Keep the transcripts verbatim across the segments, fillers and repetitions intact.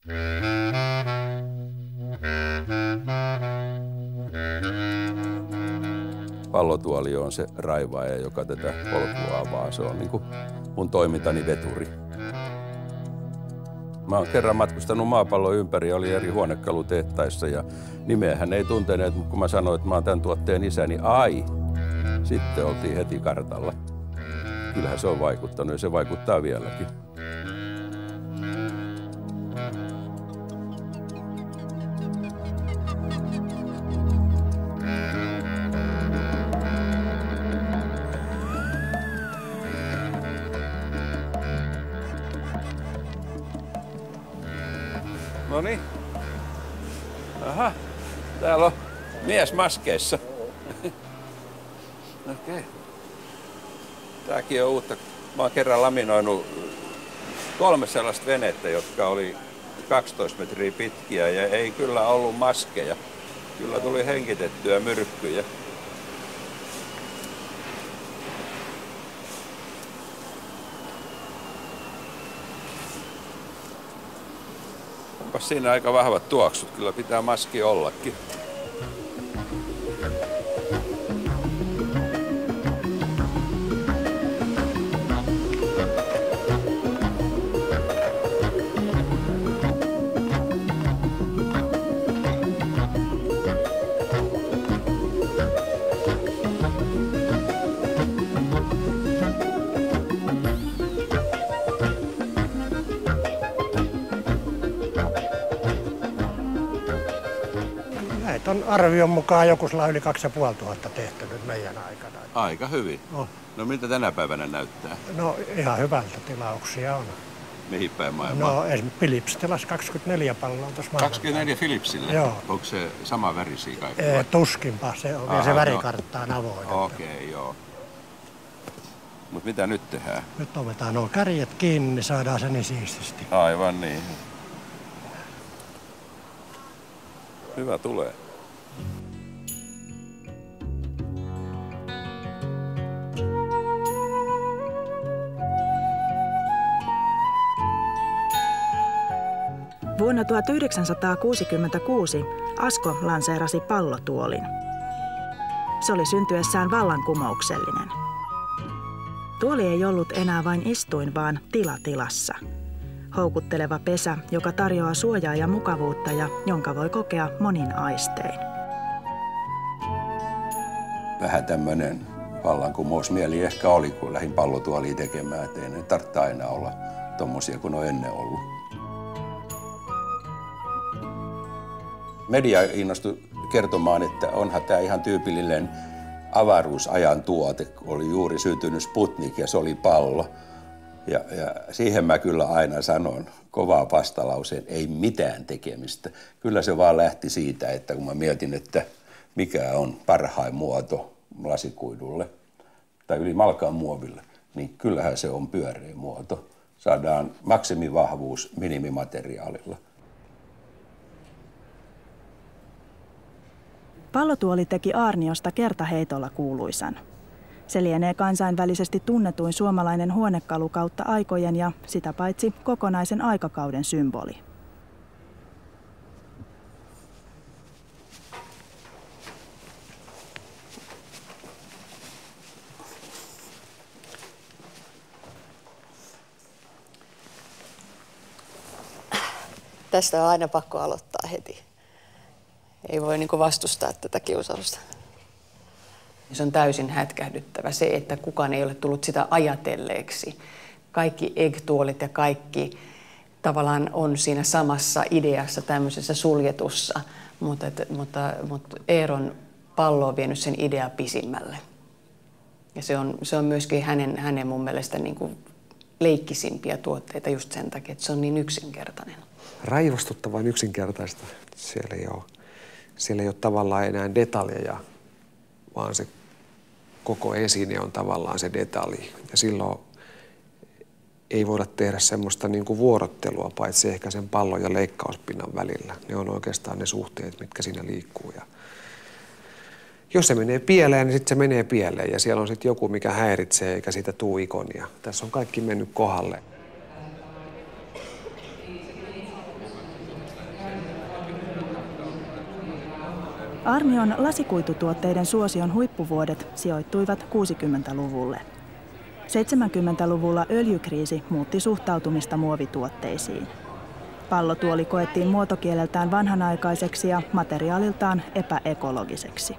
Pallotuoli on se raivaaja, joka tätä polkua avaa. Se on niin kuin mun toimintani veturi. Mä oon kerran matkustanut maapallon ympäri ja oli eri huonekalutehtaissa ja nimeähän ei tunteneet, mutta kun mä sanoin, että mä oon tämän tuotteen isä, niin ai, sitten oltiin heti kartalla. Kyllähän se on vaikuttanut ja se vaikuttaa vieläkin. Noniin. Aha, täällä on mies maskeissa. Okei. Okay. Tääkin on uutta. Mä oon kerran laminoinut kolme sellaista venettä, jotka oli kaksitoista metriä pitkiä ja ei kyllä ollut maskeja. Kyllä tuli henkitettyä myrkkyjä. Onpas siinä aika vahvat tuoksut. Kyllä pitää maski ollakin. On arvion mukaan joku yli kaksi ja puoli tuhatta tehty nyt meidän aikana. Aika hyvin. Oh. No miltä tänä päivänä näyttää? No ihan hyvältä tilauksia on. Mihin päin maailmaa? No esimerkiksi Philips tilasi kaksikymmentäneljä palloa tuossa kaksikymmentäneljä Philipsille? Joo. Onko se sama värisiä kaikki? Ee, tuskinpa, se on vielä se värikartta on avoin. Okei, okay, joo. Mut mitä nyt tehdään? Nyt otetaan nuo kärjet kiinni, niin saadaan se niin siististi. Aivan niin. Hyvä tulee. Vuonna tuhatyhdeksänsataakuusikymmentäkuusi Asko lanseerasi pallotuolin. Se oli syntyessään vallankumouksellinen. Tuoli ei ollut enää vain istuin, vaan tila tilassa. Houkutteleva pesä, joka tarjoaa suojaa ja mukavuutta ja jonka voi kokea monin aistein. Vähän tämmöinen vallankumousmieli ehkä oli, kun lähdin pallotuolia tekemään, että ei ne tarvitse aina olla tommosia kuin on ennen ollut. Media innostui kertomaan, että onhan tämä ihan tyypillinen avaruusajan tuote. Oli juuri syntynyt Sputnik ja se oli pallo. Ja, ja siihen mä kyllä aina sanon kovaa vastalauseen, ei mitään tekemistä. Kyllä se vaan lähti siitä, että kun mä mietin, että mikä on parhain muoto lasikuidulle tai ylimalkaan muoville, niin kyllähän se on pyöreä muoto. Saadaan maksimivahvuus minimimateriaalilla. Pallotuoli teki aarniosta kertaheitolla kuuluisan. Se lienee kansainvälisesti tunnetuin suomalainen huonekalu kautta aikojen ja sitä paitsi kokonaisen aikakauden symboli. Tästä on aina pakko aloittaa heti. Ei voi niin kuin vastustaa tätä kiusausta. Se on täysin hätkähdyttävä se, että kukaan ei ole tullut sitä ajatelleeksi. Kaikki egg-tuolit ja kaikki tavallaan on siinä samassa ideassa, tämmöisessä suljetussa, mutta, et, mutta, mutta Eeron pallo on vienyt sen idea pisimmälle. Ja se on, se on myöskin hänen, hänen mun mielestä niin kuin leikkisimpiä tuotteita just sen takia, että se on niin yksinkertainen. Raivostuttavan yksinkertaista. Siellä ei ole, siellä ei ole tavallaan enää detaljeja, vaan se koko esine on tavallaan se detalji. Ja silloin ei voida tehdä semmoista niin kuin vuorottelua, paitsi ehkä sen pallon ja leikkauspinnan välillä. Ne on oikeastaan ne suhteet, mitkä siinä liikkuu. Ja jos se menee pieleen, niin sitten se menee pieleen. Ja siellä on sitten joku, mikä häiritsee, eikä siitä tuu ikonia. Tässä on kaikki mennyt kohdalle. Aarnion lasikuitutuotteiden suosion huippuvuodet sijoittuivat kuusikymmentäluvulle. seitsemänkymmentäluvulla öljykriisi muutti suhtautumista muovituotteisiin. Pallotuoli koettiin muotokieleltään vanhanaikaiseksi ja materiaaliltaan epäekologiseksi.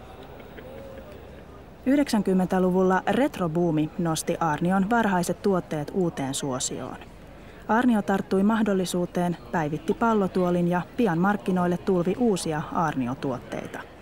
yhdeksänkymmentäluvulla retrobuumi nosti Aarnion varhaiset tuotteet uuteen suosioon. Aarnio tarttui mahdollisuuteen, päivitti pallotuolin ja pian markkinoille tulvi uusia Aarnio-tuotteita.